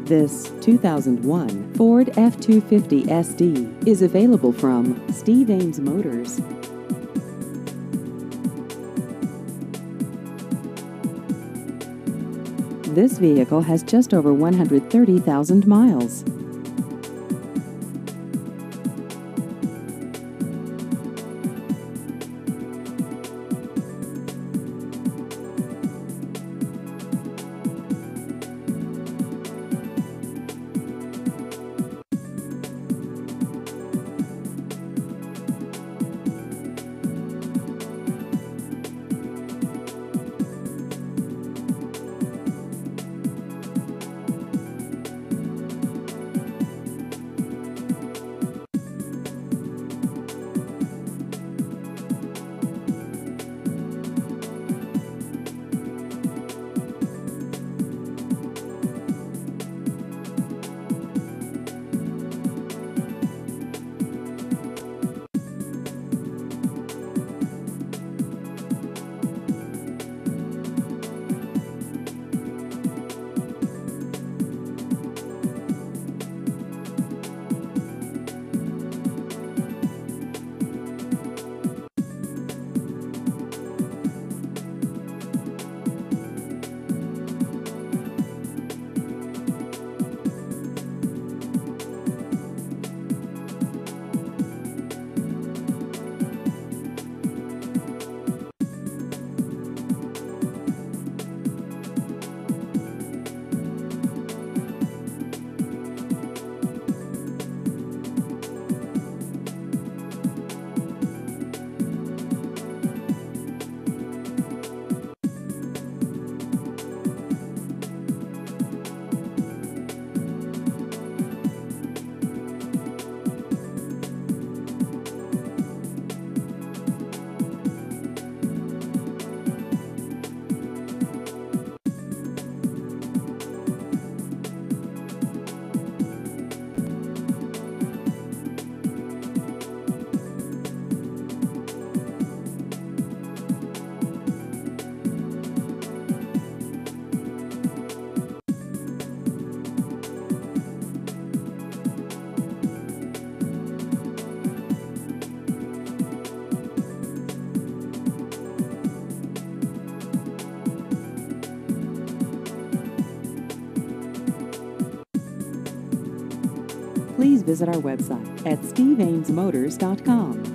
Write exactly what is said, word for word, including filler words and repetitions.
This two thousand one Ford F two fifty S D is available from Steve Ames Motors. This vehicle has just over one hundred thirty thousand miles. Please visit our website at steve ames motors dot com.